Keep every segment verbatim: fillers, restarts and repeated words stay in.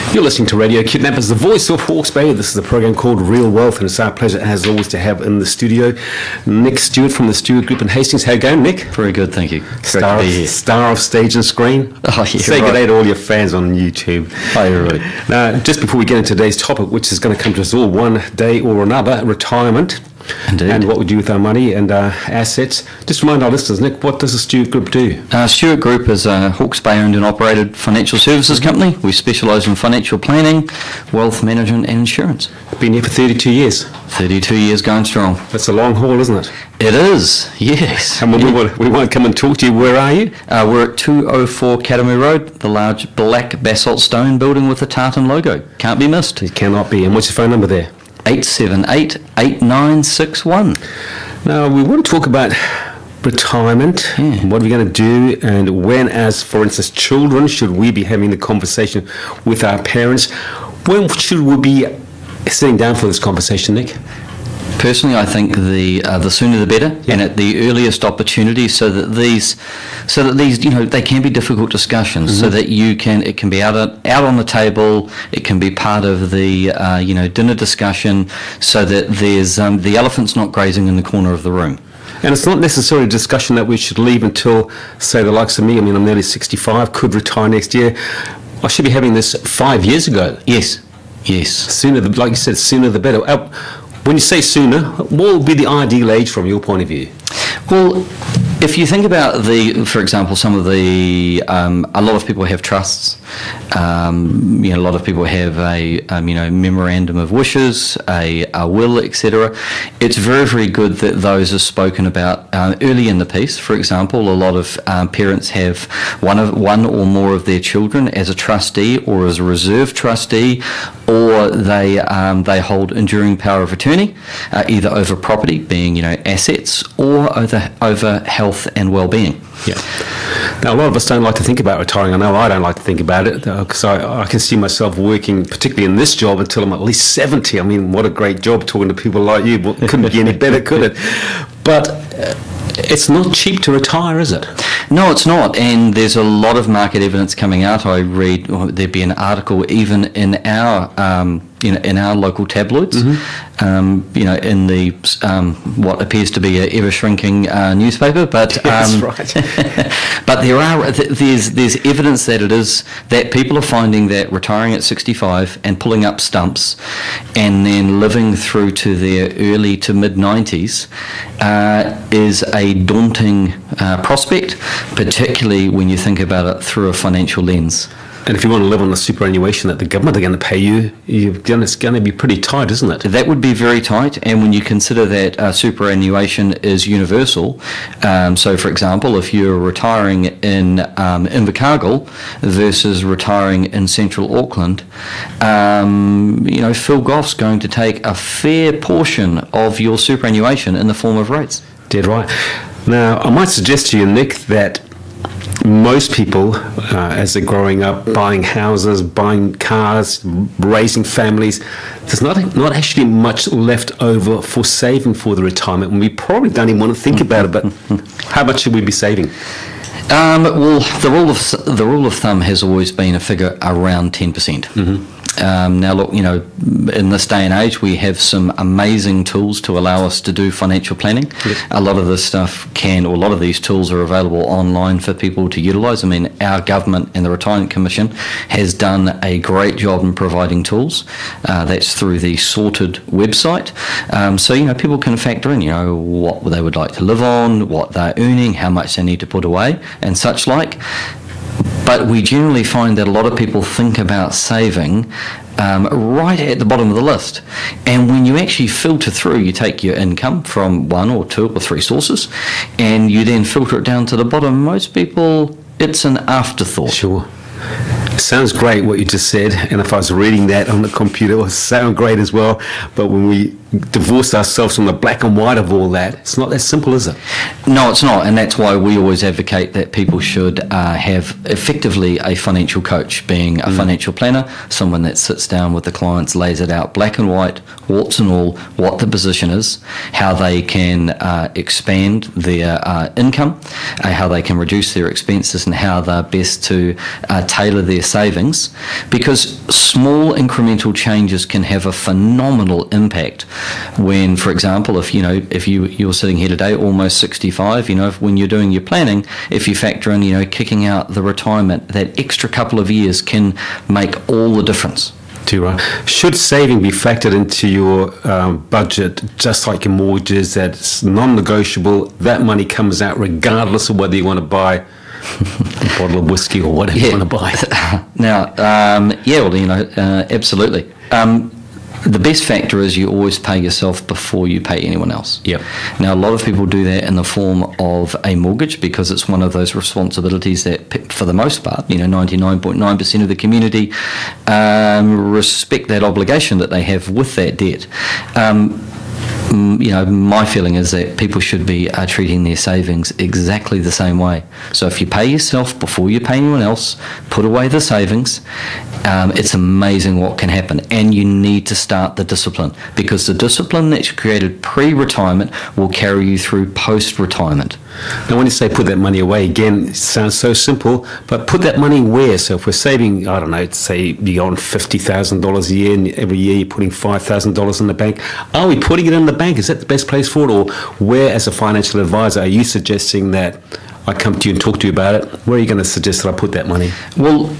You're listening to Radio Kidnappers, the voice of Hawke's Bay. This is a program called Real Wealth, and it's our pleasure, as always, to have in the studio Nick Stewart from the Stewart Group in Hastings. How you going, Nick? Very good, thank you. Star, of, star of stage and screen. Oh, yeah, Say right. good day to all your fans on YouTube. Oh, you're right. Now, just before we get into today's topic, which is going to come to us all one day or another, retirement. Indeed. And what we do with our money and our assets. Just remind our listeners, Nick, what does the Stewart Group do? Uh, Stewart Group is a Hawke's Bay owned and operated financial services company. We specialise in financial planning, wealth management and insurance. Been here for thirty-two years. thirty-two years going strong. That's a long haul, isn't it? It is, yes. And we, won't, we won't come and talk to you. Where are you? Uh, we're at two oh four Academy Road, the large black basalt stone building with the tartan logo. Can't be missed. It cannot be. And what's your phone number there? eight seven eight, eight nine six one. Now, we want to talk about retirement, Yeah. what are we going to do, and when, as for instance, children, should we be having the conversation with our parents? When should we be sitting down for this conversation, Nick? Personally, I think the uh, the sooner the better, Yeah. and at the earliest opportunity, so that these, so that these, you know, they can be difficult discussions, Mm-hmm. so that you can, it can be out on, out on the table, it can be part of the, uh, you know, dinner discussion, so that there's um, the elephant's not grazing in the corner of the room. And it's not necessarily a discussion that we should leave until, say, the likes of me. I mean, I'm nearly sixty-five, could retire next year. I should be having this five years ago. Yes, yes. Sooner, the, like you said, sooner the better. Uh, When you say sooner, what would be the ideal age from your point of view? Well, if you think about the, for example, some of the, um, a lot of people have trusts. Um, you know, a lot of people have a, um, you know, memorandum of wishes, a, a will, et cetera. It's very, very good that those are spoken about um, early in the piece. For example, a lot of um, parents have one of one or more of their children as a trustee or as a reserve trustee, or they um, they hold enduring power of attorney, uh, either over property, being you know assets, or over over health and well-being. Yeah. Now, a lot of us don't like to think about retiring. I know I don't like to think about it because I, I can see myself working, particularly in this job, until I'm at least seventy. I mean, what a great job talking to people like you. Well, it couldn't be any better, could it? But uh, it's not cheap to retire, is it? No, it's not, and there's a lot of market evidence coming out. I read well, there'd be an article even in our um, you know in our local tabloids, mm-hmm. um, you know, in the um, what appears to be an ever shrinking uh, newspaper. But um, That's right. but there are there's there's evidence that it is that people are finding that retiring at sixty-five and pulling up stumps, and then living through to their early to mid nineties uh, is a daunting uh, prospect, particularly when you think about it through a financial lens. And if you want to live on the superannuation that the government are going to pay you, you're going to, it's going to be pretty tight, isn't it? That would be very tight, and when you consider that uh, superannuation is universal, um, so for example, if you're retiring in um, Invercargill versus retiring in central Auckland, um, you know, Phil Goff's going to take a fair portion of your superannuation in the form of rates. Dead right. Now, I might suggest to you, Nick, that most people, uh, as they're growing up, buying houses, buying cars, raising families, there's not not actually much left over for saving for the retirement. And we probably don't even want to think about it, but how much should we be saving? Um, well, the rule of the rule of thumb has always been a figure around ten percent. Mm-hmm. Um, now, look, you know, in this day and age, we have some amazing tools to allow us to do financial planning. Yep. A lot of this stuff can, or a lot of these tools are available online for people to utilise. I mean, our government and the Retirement Commission has done a great job in providing tools. Uh, that's through the Sorted website. Um, so, you know, people can factor in, you know, what they would like to live on, what they're earning, how much they need to put away, and such like. But we generally find that a lot of people think about saving um, right at the bottom of the list. And when you actually filter through, you take your income from one or two or three sources, and you then filter it down to the bottom. Most people, it's an afterthought. Sure. It sounds great what you just said, and if I was reading that on the computer, it would sound great as well. But when we divorce ourselves from the black and white of all that. It's not that simple, is it? No, it's not, and that's why we always advocate that people should uh, have effectively a financial coach, being a mm. financial planner, someone that sits down with the clients, lays it out black and white, warts and all, what the position is, how they can uh, expand their uh, income, uh, how they can reduce their expenses, and how they're best to uh, tailor their savings, because small incremental changes can have a phenomenal impact. When, for example, if you know, if you you're sitting here today, almost sixty-five, you know, if, when you're doing your planning, if you factor in, you know, kicking out the retirement, that extra couple of years can make all the difference. Too right. Should saving be factored into your um, budget, just like your mortgages? That's non-negotiable. That money comes out regardless of whether you want to buy a bottle of whiskey or whatever yeah. you want to buy. Now, um, yeah, well, you know, uh, absolutely. Um, The best factor is you always pay yourself before you pay anyone else. Yep. Now, a lot of people do that in the form of a mortgage because it's one of those responsibilities that, for the most part, you know, ninety-nine point nine percent of the community um, respect that obligation that they have with that debt. Um, You know, my feeling is that people should be uh, treating their savings exactly the same way. So if you pay yourself before you pay anyone else, put away the savings, um, it's amazing what can happen. And you need to start the discipline, because the discipline that's created pre-retirement will carry you through post-retirement. Now, when you say put that money away, again, it sounds so simple, but put that money where? So if we're saving, I don't know, say beyond fifty thousand dollars a year, and every year you're putting five thousand dollars in the bank, are we putting it in the bank? Is that the best place for it? Or where, as a financial advisor, are you suggesting that I come to you and talk to you about it? Where are you going to suggest that I put that money? Well,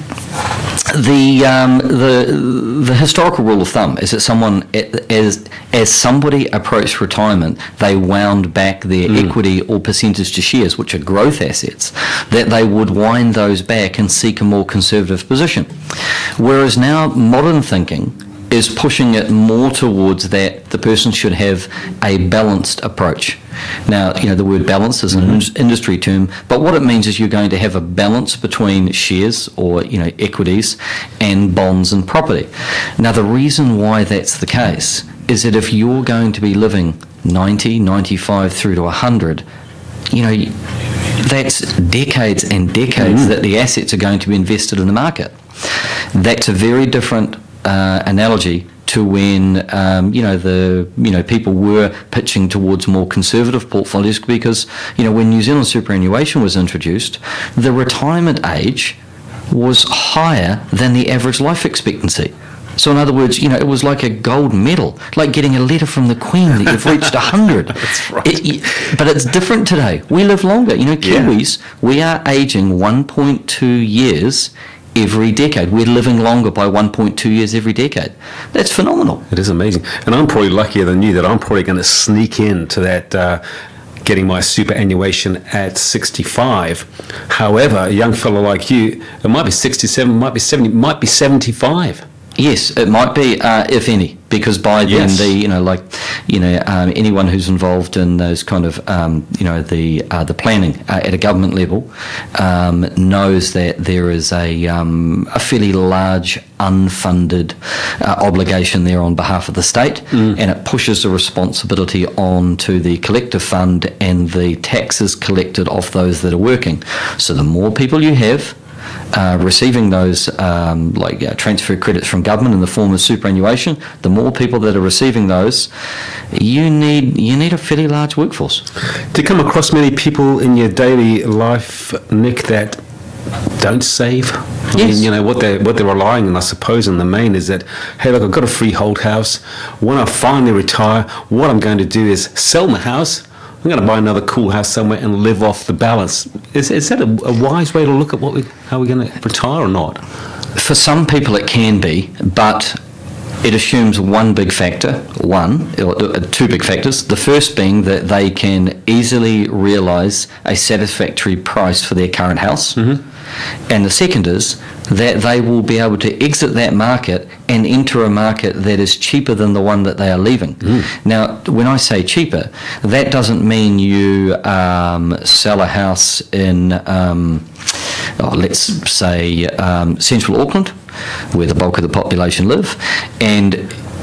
the um, the the historical rule of thumb is that someone, as as somebody approached retirement, they wound back their mm. equity or percentage to shares, which are growth assets, that they would wind those back and seek a more conservative position. Whereas now modern thinking is pushing it more towards that the person should have a balanced approach. Now, you know, the word balance is an mm-hmm. industry term, but what it means is you're going to have a balance between shares or, you know, equities and bonds and property. Now, the reason why that's the case is that if you're going to be living ninety, ninety-five through to one hundred, you know, that's decades and decades mm-hmm. that the assets are going to be invested in the market. That's a very different Uh, analogy to when um, you know the you know people were pitching towards more conservative portfolios, because you know when New Zealand superannuation was introduced, the retirement age was higher than the average life expectancy. So in other words, you know, it was like a gold medal, like getting a letter from the Queen that you've reached one hundred. That's right. It, it, but it's different today. We live longer. You know, Kiwis, yeah. we are aging one point two years every decade. We're living longer by one point two years every decade. That's phenomenal. It is amazing. And I'm probably luckier than you that I'm probably going to sneak into that uh, getting my superannuation at sixty-five. However, a young fellow like you, it might be sixty-seven, might be seventy, might be seventy-five. Yes, it might be, uh, if any, because by then yes. the you know like you know um, anyone who's involved in those kind of um, you know the uh, the planning uh, at a government level um, knows that there is a um, a fairly large unfunded uh, obligation there on behalf of the state, mm. and it pushes the responsibility on to the collective fund and the taxes collected off those that are working. So the more people you have Uh, receiving those um, like uh, transfer credits from government in the form of superannuation, the more people that are receiving those, you need you need a fairly large workforce. Do you come across many people in your daily life, Nick, that don't save? I yes. mean, you know, what they're, what they're relying on, I suppose, in the main is that, hey, look, I've got a freehold house. When I finally retire, what I'm going to do is sell my house. I'm going to buy another cool house somewhere and live off the balance. Is, is that a, a wise way to look at what we, how we're going to retire or not? For some people it can be, but it assumes one big factor, one, or two big factors. The first being that they can easily realise a satisfactory price for their current house. Mm-hmm. And the second is that they will be able to exit that market and enter a market that is cheaper than the one that they are leaving. Mm. Now, when I say cheaper, that doesn't mean you um, sell a house in, um, oh, let's say, um, central Auckland, where the bulk of the population live, and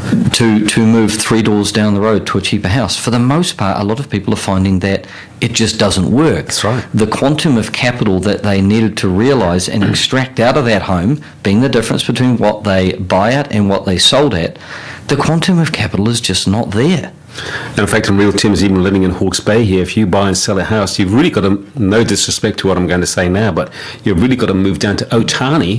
to to move three doors down the road to a cheaper house. For the most part, a lot of people are finding that it just doesn't work. That's right. The quantum of capital that they needed to realise and extract out of that home, being the difference between what they buy at and what they sold at, the quantum of capital is just not there. And in fact, in real terms, even living in Hawke's Bay here, if you buy and sell a house, you've really got to, no disrespect to what I'm going to say now, but you've really got to move down to Otani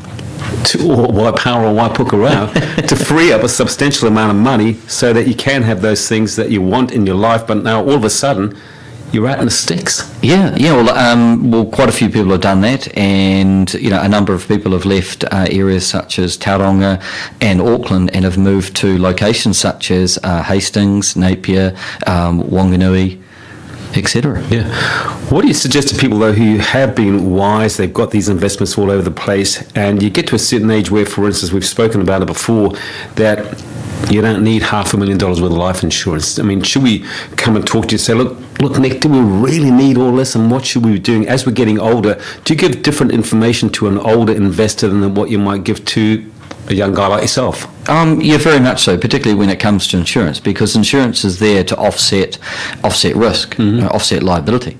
to, or Waipawa or Waipukurau to free up a substantial amount of money so that you can have those things that you want in your life, but now all of a sudden you're out in the sticks. Yeah, yeah. Well, um, well, quite a few people have done that, and you know, a number of people have left uh, areas such as Tauranga and Auckland and have moved to locations such as uh, Hastings, Napier, um, Wanganui, et cetera. Yeah. What do you suggest to people, though, who have been wise, they've got these investments all over the place, and you get to a certain age where, for instance, we've spoken about it before, that you don't need half a million dollars worth of life insurance. I mean, should we come and talk to you and say, look, look, Nick, do we really need all this, and what should we be doing as we're getting older? Do you give different information to an older investor than what you might give to a young guy like yourself? Um, yeah, very much so, particularly when it comes to insurance, because insurance is there to offset offset risk, mm-hmm. uh, offset liability,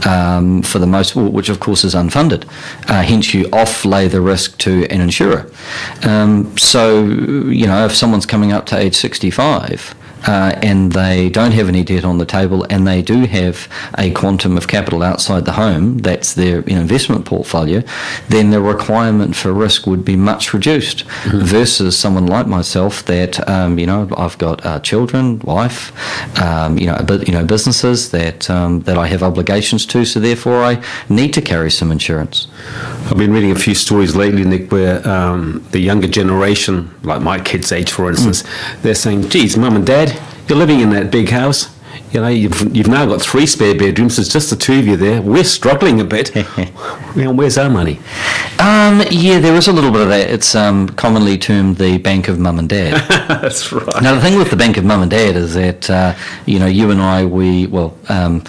um, for the most, which of course is unfunded. Uh, hence, you offlay the risk to an insurer. Um, so, you know, if someone's coming up to age sixty-five, Uh, and they don't have any debt on the table, and they do have a quantum of capital outside the home, that's their you know, investment portfolio, then the requirement for risk would be much reduced, mm-hmm. versus someone like myself that, um, you know, I've got uh, children, wife, um, you know, bu- you know, businesses that um, that I have obligations to, so therefore I need to carry some insurance. I've been reading a few stories lately, Nick, where um, the younger generation, like my kids' age, for instance, mm. they're saying, geez, Mum and Dad, you're living in that big house. You know, you've you've now got three spare bedrooms. It's just the two of you there. We're struggling a bit. You know, where's our money? Um, yeah, there is a little bit of that. It's um, commonly termed the bank of mum and dad. That's right. Now, the thing with the bank of mum and dad is that uh, you know, you and I, we well, um,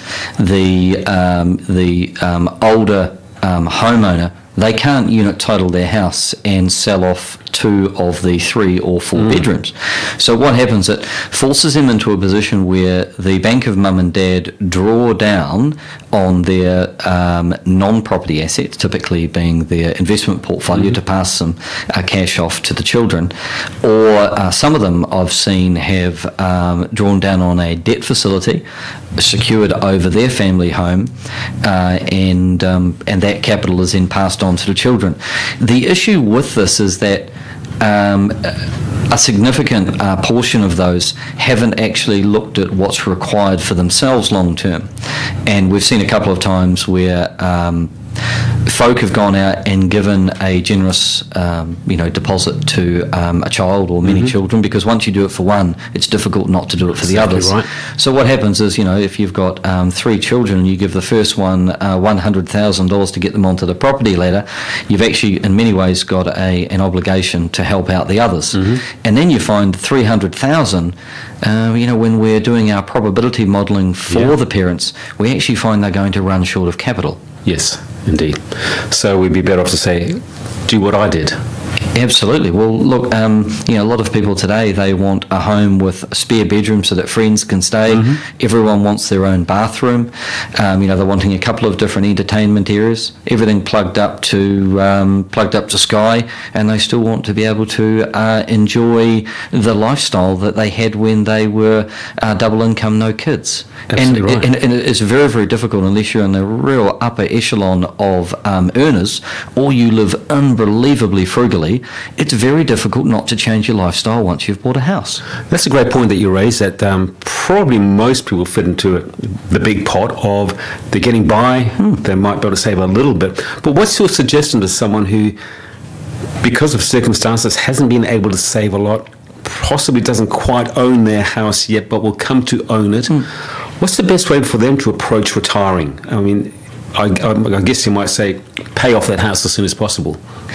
the um, the um, older um, homeowner, they can't unit title their house and sell off two of the three or four mm. bedrooms. So what happens, it forces them into a position where the bank of mum and dad draw down on their um, non-property assets, typically being their investment portfolio, mm. to pass some uh, cash off to the children. Or uh, some of them I've seen have um, drawn down on a debt facility secured over their family home, uh, and um, and that capital is then passed on to the children. The issue with this is that um, a significant uh, portion of those haven't actually looked at what's required for themselves long term, and we've seen a couple of times where um, folk have gone out and given a generous, um, you know, deposit to um, a child or many mm-hmm. children, because once you do it for one, it's difficult not to do it for exactly the others. Right. So what happens is, you know, if you've got um, three children and you give the first one uh, one hundred thousand dollars to get them onto the property ladder, you've actually, in many ways, got a an obligation to help out the others. Mm-hmm. And then you find three hundred thousand dollars, uh, you know, when we're doing our probability modelling for yeah. the parents, we actually find they're going to run short of capital. Yes, indeed. So we'd be better off to say, do what I did. Absolutely. Well, look, um, you know, a lot of people today, they want a home with a spare bedroom so that friends can stay. Mm-hmm. Everyone wants their own bathroom. Um, you know, they're wanting a couple of different entertainment areas. Everything plugged up to um, plugged up to Sky, and they still want to be able to uh, enjoy the lifestyle that they had when they were uh, double income, no kids. Absolutely and, right. and, and it's very, very difficult unless you're in the real upper echelon of um, earners, or you live unbelievably frugally. It's very difficult not to change your lifestyle once you've bought a house. That's a great point that you raised, that um, probably most people fit into it, the big pot of they're getting by, hmm. they might be able to save a little bit. But what's your suggestion to someone who, because of circumstances, hasn't been able to save a lot, possibly doesn't quite own their house yet, but will come to own it? Hmm. What's the best way for them to approach retiring? I mean, I, I, I guess you might say pay off that house as soon as possible.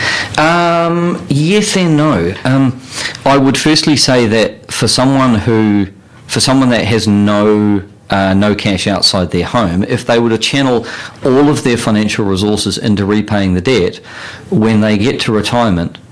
Um, yes and no. Um, I would firstly say that for someone who, for someone that has no uh, no cash outside their home, if they were to channel all of their financial resources into repaying the debt, when they get to retirement,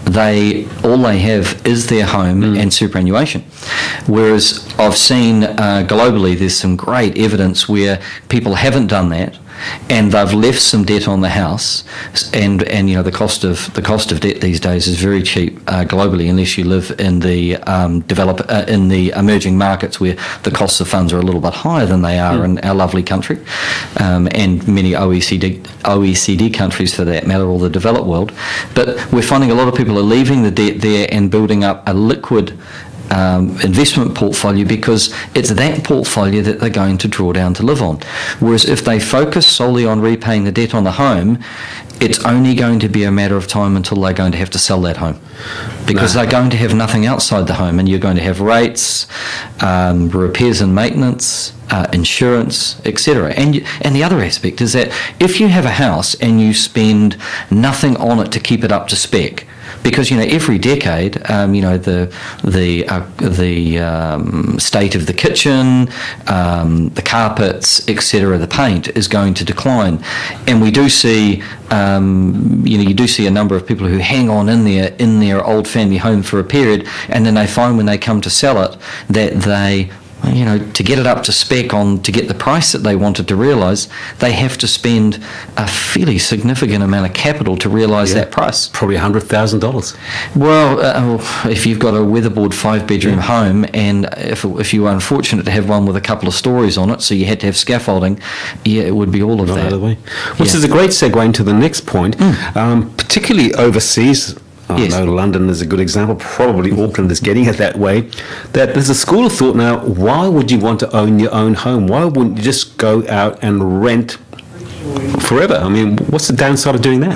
they all they have is their home mm. and superannuation. Whereas I've seen uh, globally, there's some great evidence where people haven't done that, and they've left some debt on the house, and and you know the cost of the cost of debt these days is very cheap uh, globally, unless you live in the um, develop uh, in the emerging markets where the costs of funds are a little bit higher than they are mm. in our lovely country, um, and many O E C D O E C D countries for that matter, or the developed world. But we're finding a lot of people are leaving the debt there and building up a liquid Um, investment portfolio, because it's that portfolio that they're going to draw down to live on. Whereas if they focus solely on repaying the debt on the home, it's only going to be a matter of time until they're going to have to sell that home, because no. they're going to have nothing outside the home, and you're going to have rates, um, repairs and maintenance, uh, insurance, et cetera. And and the other aspect is that if you have a house and you spend nothing on it to keep it up to spec, because you know every decade, um, you know the the uh, the um, state of the kitchen, um, the carpets, et cetera, the paint is going to decline, and we do see, um, you know, you do see a number of people who hang on in their in their old family home for a period, and then they find when they come to sell it that they, you know, to get it up to spec on, to get the price that they wanted to realise, they have to spend a fairly significant amount of capital to realise yeah, that price. Probably one hundred thousand dollars. Well, uh, if you've got a weatherboard five-bedroom yeah. home, and if, if you were unfortunate to have one with a couple of stories on it, so you had to have scaffolding, yeah, it would be all of Not that. Way. Which yeah. is a great segue into the next point, mm. um, particularly overseas. I yes. know London is a good example, probably Auckland is getting it that way, that there's a school of thought now, why would you want to own your own home? Why wouldn't you just go out and rent forever? I mean, what's the downside of doing that?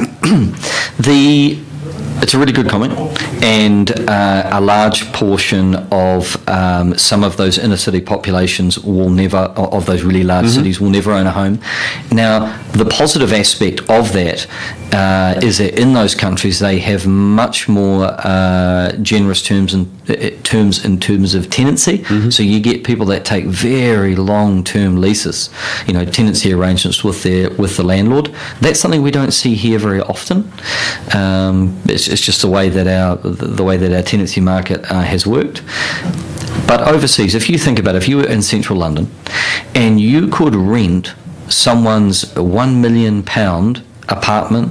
the It's a really good comment, and uh, a large portion of um, some of those inner city populations will never, of those really large mm-hmm. cities, will never own a home. Now, the positive aspect of that uh, is that in those countries they have much more uh, generous terms and uh, terms in terms of tenancy. Mm-hmm. So you get people that take very long-term leases, you know, tenancy arrangements with their with the landlord. That's something we don't see here very often. Um, it's, it's just the way that our the way that our tenancy market uh, has worked. But overseas, if you think about it, if you were in central London and you could rent someone's one million pound apartment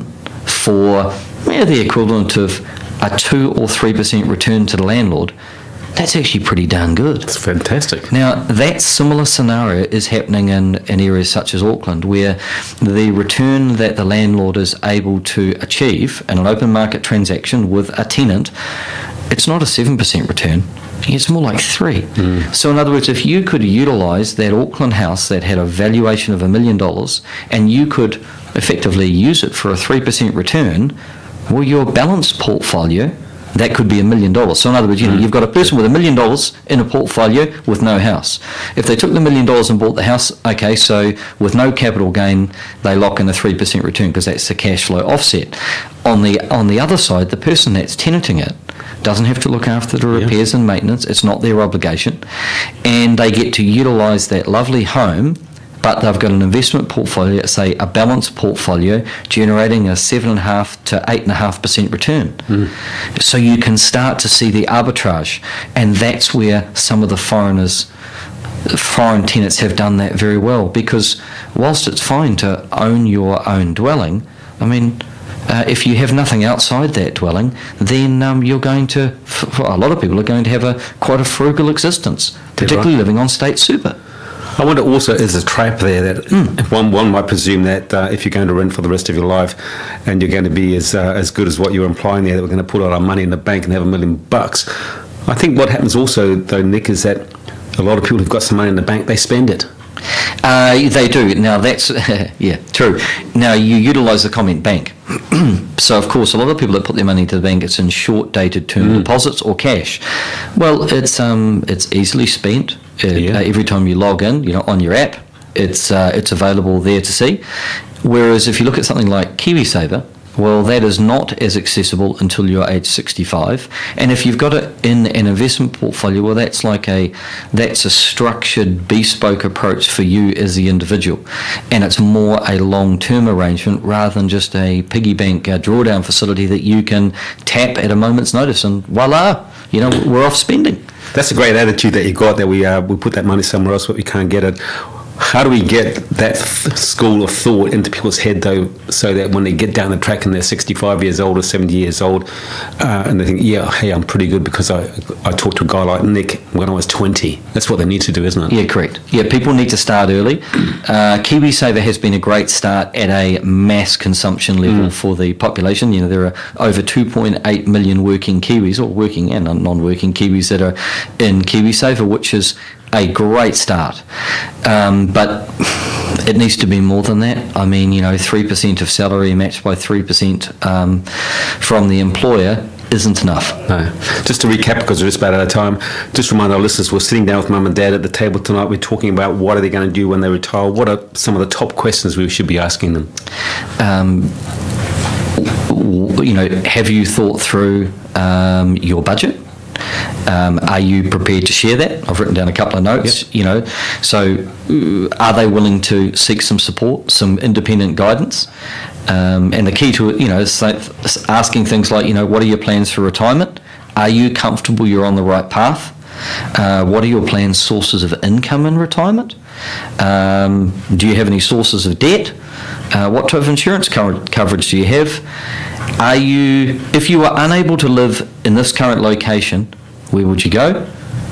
for yeah, the equivalent of a two or three percent return to the landlord, that's actually pretty darn good. It's fantastic. Now, that similar scenario is happening in, in areas such as Auckland, where the return that the landlord is able to achieve in an open market transaction with a tenant, it's not a seven percent return. It's more like three. Mm. So in other words, if you could utilise that Auckland house that had a valuation of a million dollars and you could effectively use it for a three percent return, well, your balanced portfolio, that could be a million dollars. So in other words, you know, you've got a person with a million dollars in a portfolio with no house. If they took the million dollars and bought the house, okay, so with no capital gain, they lock in a three percent return because that's the cash flow offset. On the on the other side, the person that's tenanting it doesn't have to look after the repairs yeah. and maintenance. It's not their obligation. And they get to utilise that lovely home, but they've got an investment portfolio, say a balanced portfolio, generating a seven and a half to eight and a half percent return. Mm. So you can start to see the arbitrage, and that's where some of the foreigners, foreign tenants have done that very well. Because whilst it's fine to own your own dwelling, I mean, uh, if you have nothing outside that dwelling, then um, you're going to, for a lot of people, are going to have a quite a frugal existence, particularly right. living on state super. I wonder also, is a trap there that mm. one one might presume that uh, if you're going to rent for the rest of your life and you're going to be as uh, as good as what you're implying there, that we're going to put all our money in the bank and have a million bucks. I think what happens also, though, Nick, is that a lot of people who've got some money in the bank, they spend it. Uh, they do. Now, that's, yeah, true. Now, you utilise the comment bank. So, of course, a lot of people that put their money into the bank, it's in short-dated term mm. deposits or cash. Well, it's um, it's easily spent. It, yeah. uh, every time you log in, you know, on your app, it's uh, it's available there to see. Whereas if you look at something like KiwiSaver, Well, that is not as accessible until you're age sixty-five. And if you've got it in an investment portfolio, well, that's like a that's a structured, bespoke approach for you as the individual, and it's more a long-term arrangement rather than just a piggy bank uh, drawdown facility that you can tap at a moment's notice, and voila, you know, we're off spending. That's a great attitude that you got. That we uh, we put that money somewhere else, but we can't get it. How do we get that th- school of thought into people's head, though, so that when they get down the track and they're sixty-five years old or seventy years old, uh, and they think, yeah, hey, I'm pretty good because I I talked to a guy like Nick when I was twenty. That's what they need to do, isn't it? Yeah, correct. Yeah, people need to start early. Uh, KiwiSaver has been a great start at a mass consumption level mm. for the population. You know, there are over two point eight million working Kiwis, or working and non-working Kiwis, that are in KiwiSaver, which is a great start, um, but it needs to be more than that. I mean, you know, three percent of salary matched by three percent um, from the employer isn't enough. No. Just to recap, because we're just about out of time, just remind our listeners, we're sitting down with Mum and Dad at the table tonight. We're talking about what are they going to do when they retire. What are some of the top questions we should be asking them? Um, you know, have you thought through um, your budget? Um, are you prepared to share that? I've written down a couple of notes, yep. you know. So uh, are they willing to seek some support, some independent guidance? Um, and the key to it, you know, is asking things like, you know, what are your plans for retirement? Are you comfortable you're on the right path? Uh, what are your planned sources of income in retirement? Um, do you have any sources of debt? Uh, what type of insurance co- coverage do you have? Are you, if you are unable to live in this current location, where would you go?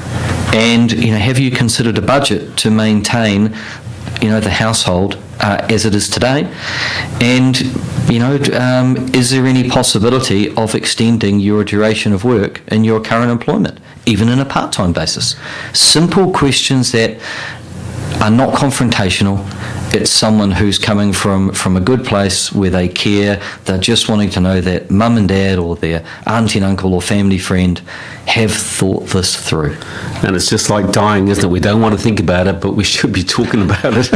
And, you know, have you considered a budget to maintain, you know, the household uh, as it is today? And, you know, um, is there any possibility of extending your duration of work in your current employment, even in a part-time basis? Simple questions that are not confrontational. It's someone who's coming from, from a good place where they care. They're just wanting to know that mum and dad or their auntie and uncle or family friend have thought this through. And it's just like dying, isn't it? We don't want to think about it, but we should be talking about it.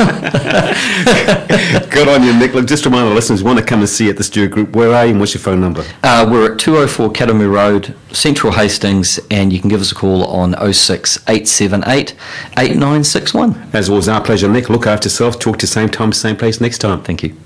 Good on you, Nick. Look, just remind our listeners, want to come and see you at the Stewart Group. Where are you and what's your phone number? Uh, we're at two oh four Academy Road, Central Hastings, and you can give us a call on oh six, eight seven eight, eight nine six one. As always, our pleasure, Nick. Look after yourself. Talk to you same time, same place next time. Thank you.